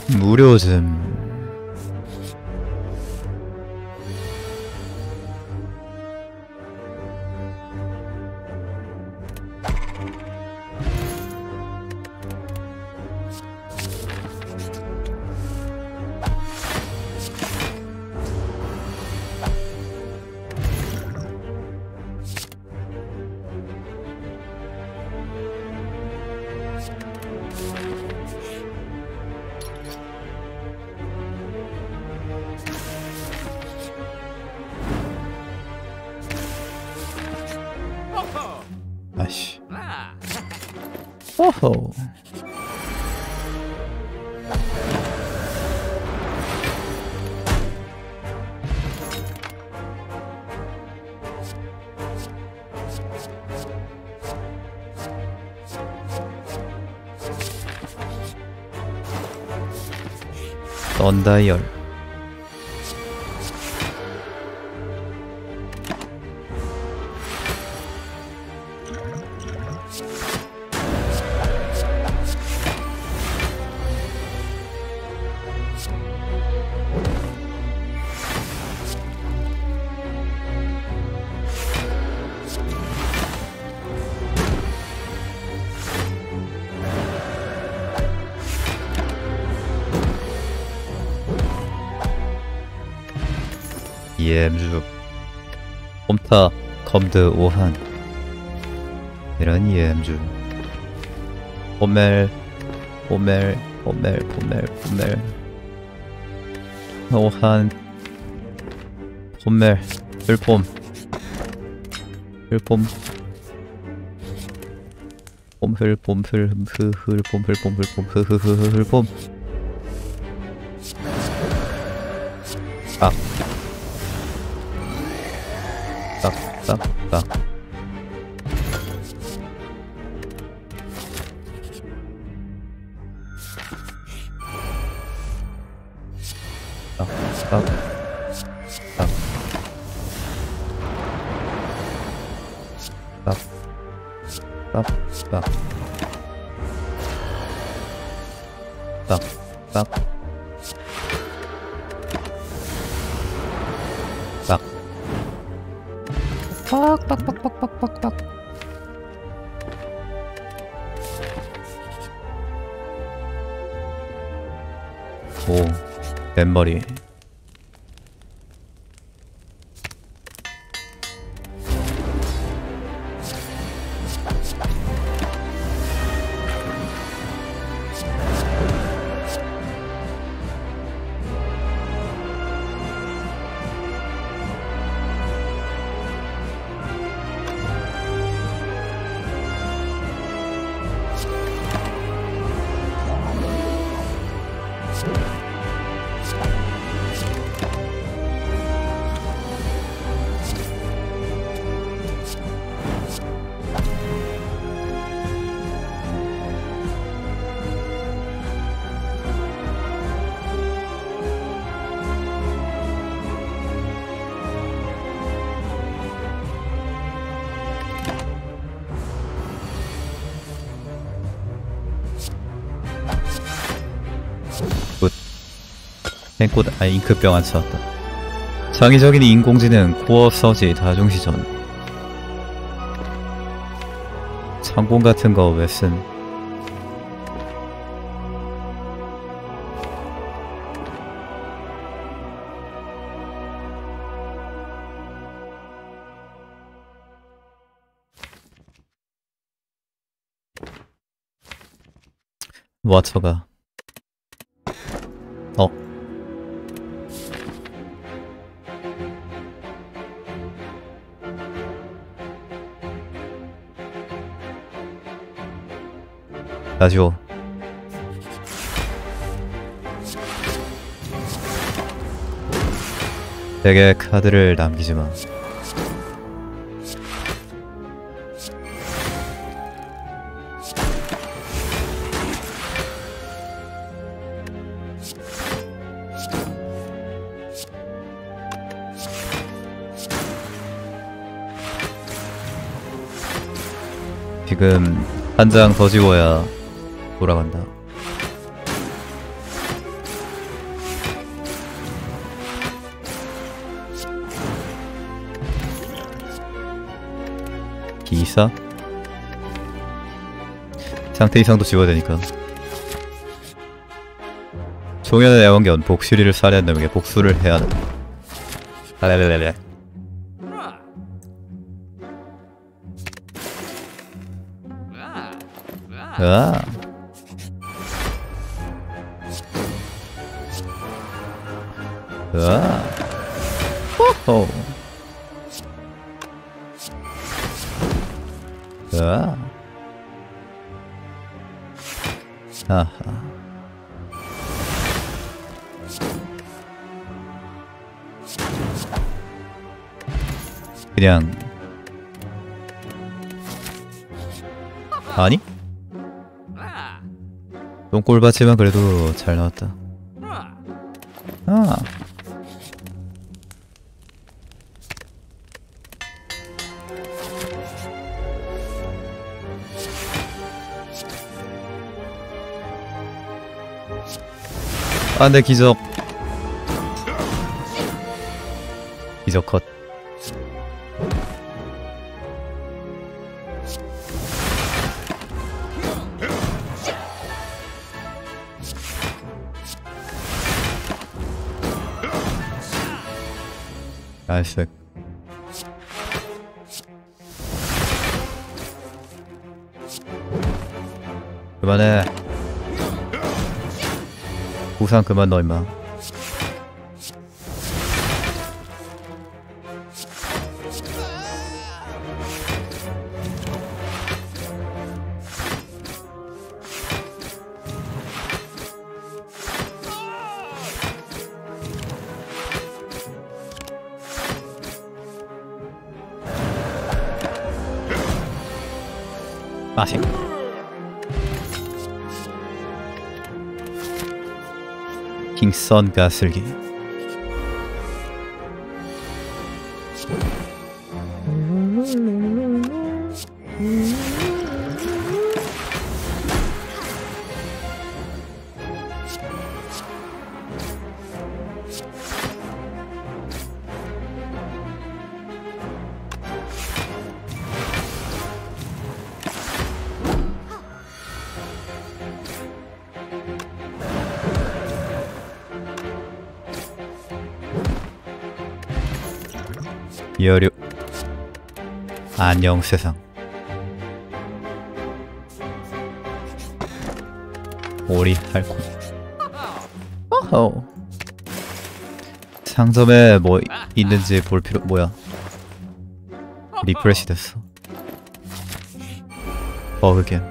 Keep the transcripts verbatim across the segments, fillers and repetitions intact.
무료즘. 아이씨. 오호. 썬다이얼. 이엠주 홈타 검드 오한 이런 이엠주 포멜 포멜 포멜 포멜 포멜 오한 포멜 풀폼 풀폼 폼풀폼 풀흐흐풀폼 풀폼 풀폼 흐흐흐흐풀폼 아 딱, 딱, 딱. 딱, 딱, 딱. 딱, 딱, 딱. 딱, 딱. 딱. 빡빡빡빡빡빡빡. 오, 뱃머리. 탱꽃 아 잉크병 안 찾았다. 창의적인 인공지능 코어 서지 다중시전. 창공 같은 거 왜 쓴? 와처가 어 라디오 덱에 카드를 남기지마. 지금 한 장 더 지워야 돌아간다. 비사? 상태 이상도 지워야 되니까. 종현의 애완견 복실이를 살해한 놈에게 복수를 해야 하는. 라라라라. 아. 아. 호호. 아. 아하. 그냥 아니? 똥꼴봤지만 그래도 잘 나왔다. 아. 아, 내 기적. 기적 컷. 나이스. 그만해. 부상 그만 넣어 임마. 마식. 킹선 가슬기. 여류. 안녕 세상. 오리 할콘. 어허. 상점에 뭐 있는지 볼 필요. 뭐야? 리프레시 됐어. 버그겜.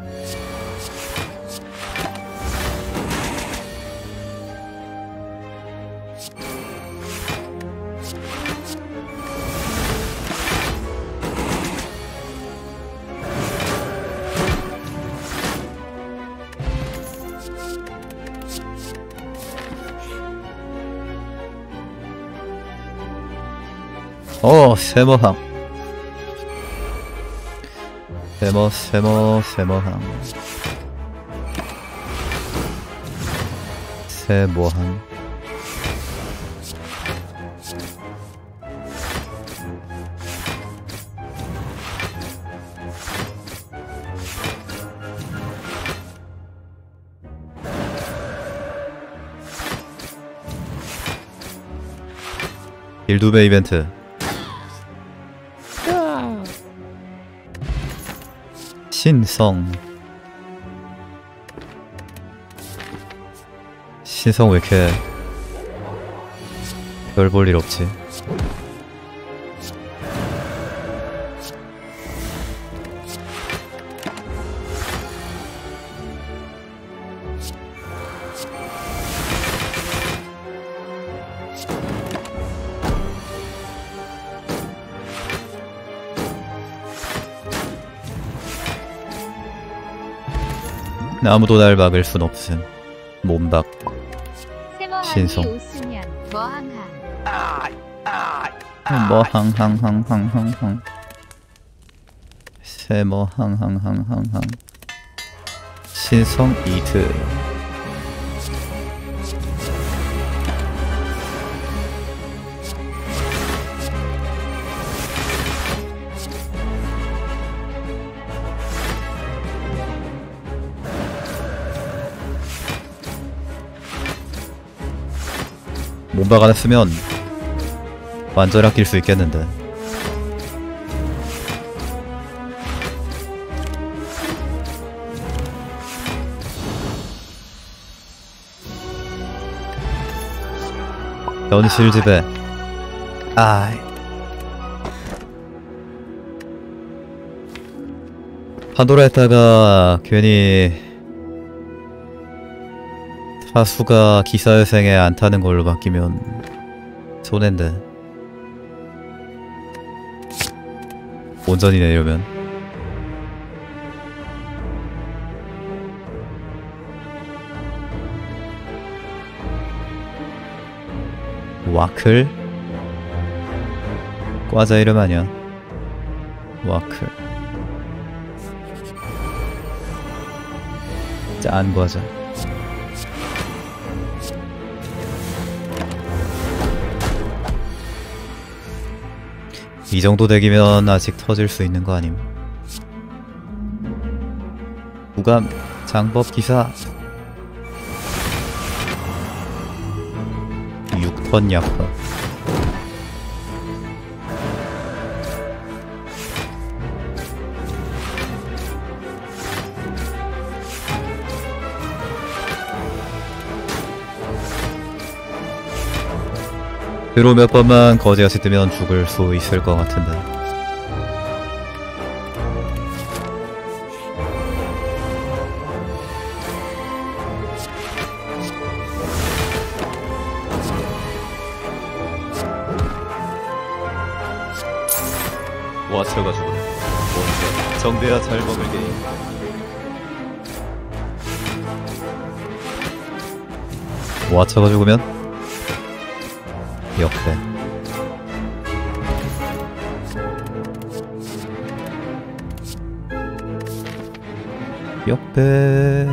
어, 세모함. 세모, 세모, 세모함. 세모함. 길두배 이벤트. 신성. 신성 왜 이렇게 별 볼 일 없지? 아무도 날 막을 순 없음. 몸박. 신성. 뭐항항항항항항. 세모항항항항항. 신성 이트. 몸박 안 했으면 완전 아낄 수 있겠는데. 현실지배. 아이. 판도라에다가 괜히 타수가 기사회생에 안 타는 걸로 바뀌면 손해인데. 온전이네 이러면. 와클? 과자 이름 아니야. 와클. 짠 과자. 이 정도 대기면 아직 터질 수 있는 거 아님. 구감 장법 기사. 육 턴 약화. 드로 몇 번만 거지같이 뜨면 죽을 수 있을 것 같은데. 와쳐가지고 뭔가 정대야 잘 먹을 게임. 와쳐가 죽으면 역대. 역대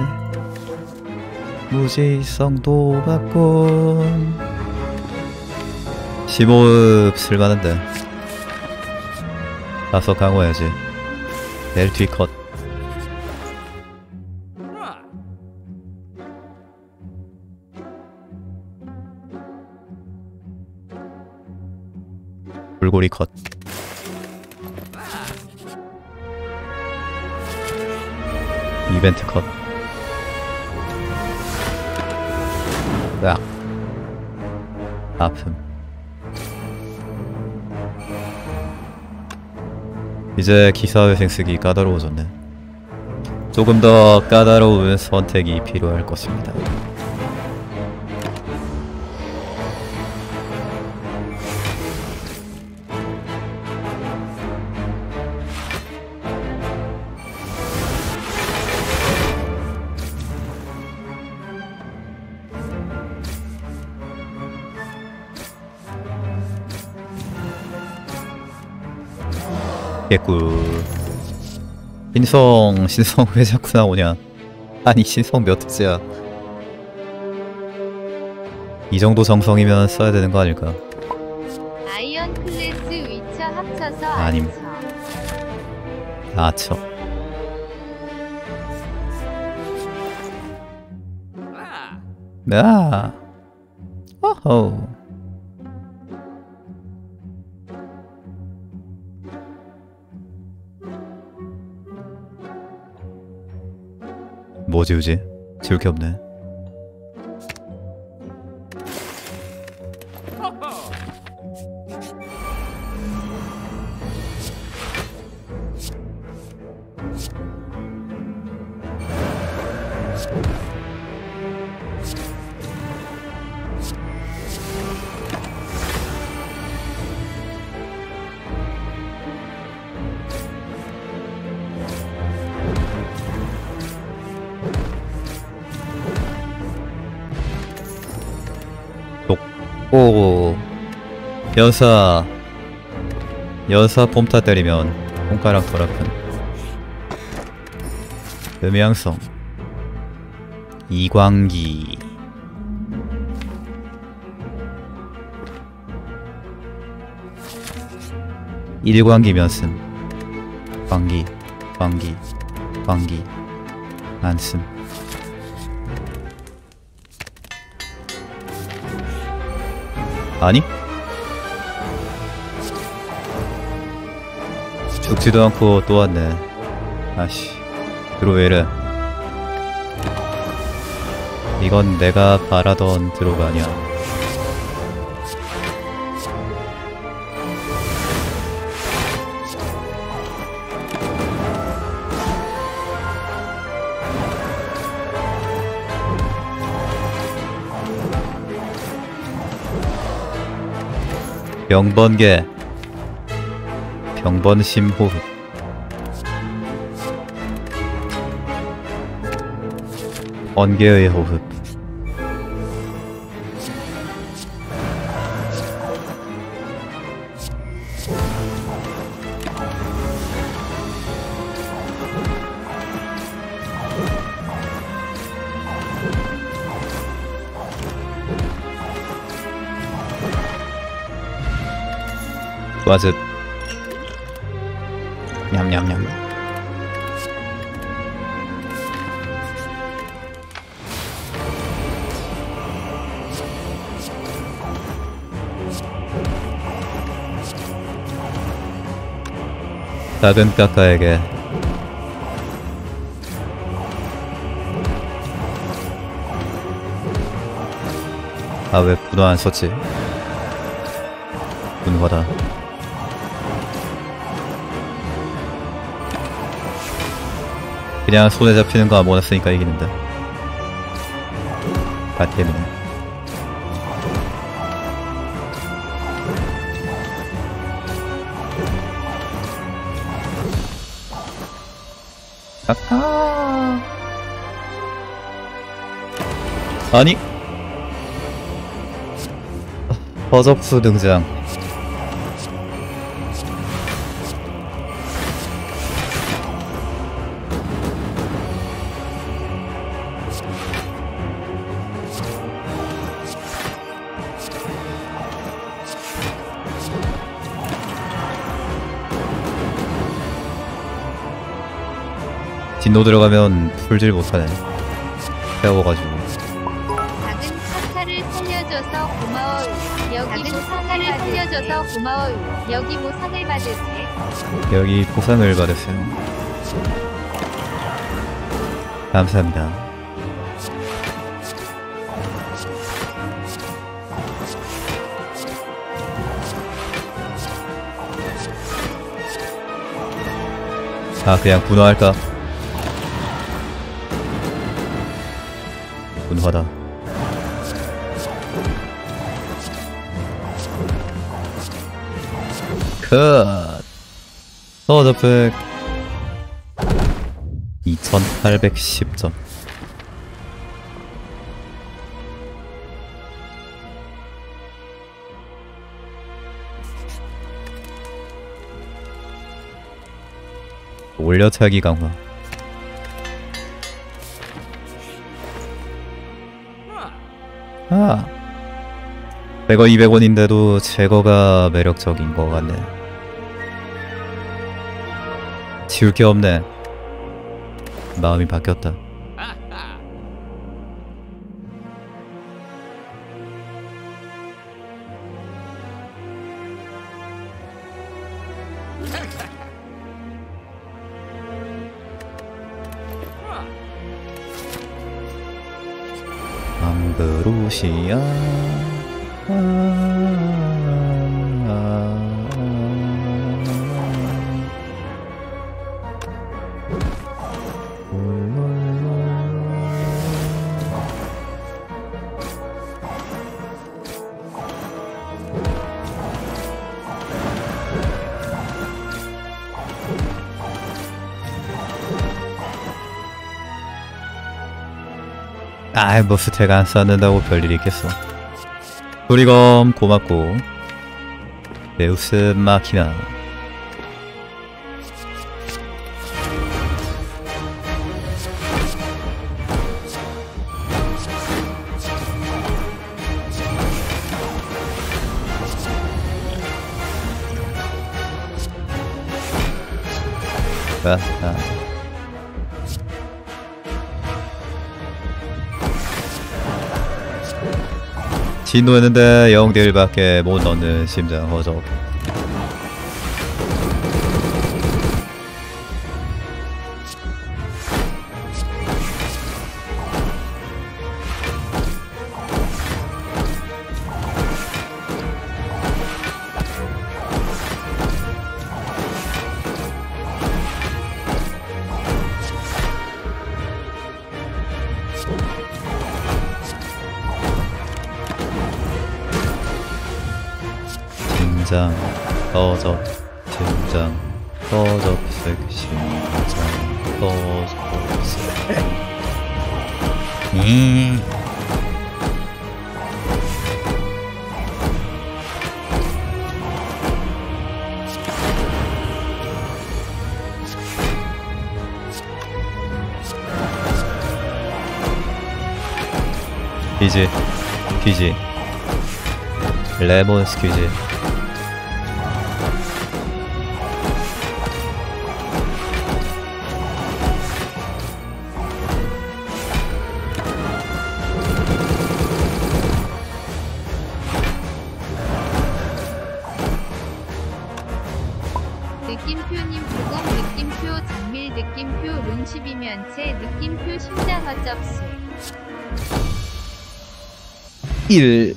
무지성도 받곤. 심호흡 쓸만한데. 가서 강화해야지. 벨트위 컷. 불고리 컷. 이벤트 컷. 으악. 아픔. 이제 기사회생 쓰기 까다로워졌네. 조금 더 까다로운 선택이 필요할 것입니다. 개꿀. 신성, 신성 왜 자꾸 나오냐. 아니 신성 몇 회째야. 이 정도 정성이면 써야 되는 거 아닐까. 아이언 클래스 위쳐 합쳐서 아님. 아쳐. 아. 어허. 뭐 지우지? 지울 게 없네. 오, 여사 여사 폼타 때리면 손가락 덜 아픈. 음향성 이광기. 일광기면 씀. 광기 광기 광기 안 씀. 아니? 죽지도 않고 또 왔네. 아씨, 드로 왜 이래? 이건 내가 바라던 드로가 아니야. 병번개, 병번심호흡. 번개의 호흡. 와즙. 냠냠냠. 작은 까까에게 아, 왜 분화 안 썼지? 분화다. 그냥 손에 잡히는 거 아무거나 쓰니까 이기는데. 바템이네. 아하. 아니? 버접수 등장. 진노 들어가면 풀질 못하네. 세워가지고. 작은 차카를 살려줘서 고마워요. 여기 보상을 살려줘서 고마워요. 여기 보상을 받으세요. 여기 보상을 받으세요. 감사합니다. 아, 그냥 분화할까? 분화다. 컷! 서더백 이천팔백십 점. 올려차기 강화. 아, 백 원 이백 원인데도 제거가 매력적인 것 같네. 지울 게 없네. 마음이 바뀌었다. 암그루시아. 아, 아, 아, 뭐 스택 안 쌓는다고 별일이 있겠어. 도리검 고맙고. 메우스 마키나. 아, 아. 진노했는데 영 대 일밖에 못 넣는 심장 허접. 심장 허접, 심장 허접색, 심장 허접색. 음. 피지, 피지, 레몬 스퀴지. 느낌표님 부금 느낌표 장밀 느낌표 룬십이면체 느낌표 심장 어접수 일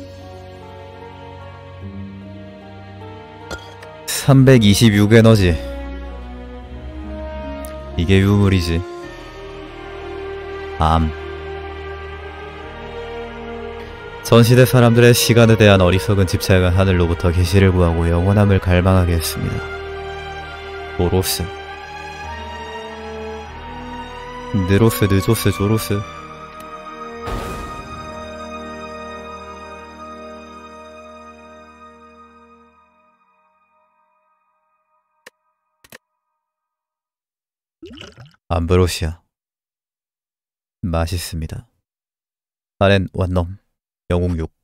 삼백이십육 에너지. 이게 유물이지. 암. 전시대 사람들의 시간에 대한 어리석은 집착은 하늘로부터 계시를 구하고 영원함을 갈망하게 했습니다. 오로스, 느로스, 느조스, 조로스. 암브로시아. 맛있습니다. 아렌 완넘 영웅육.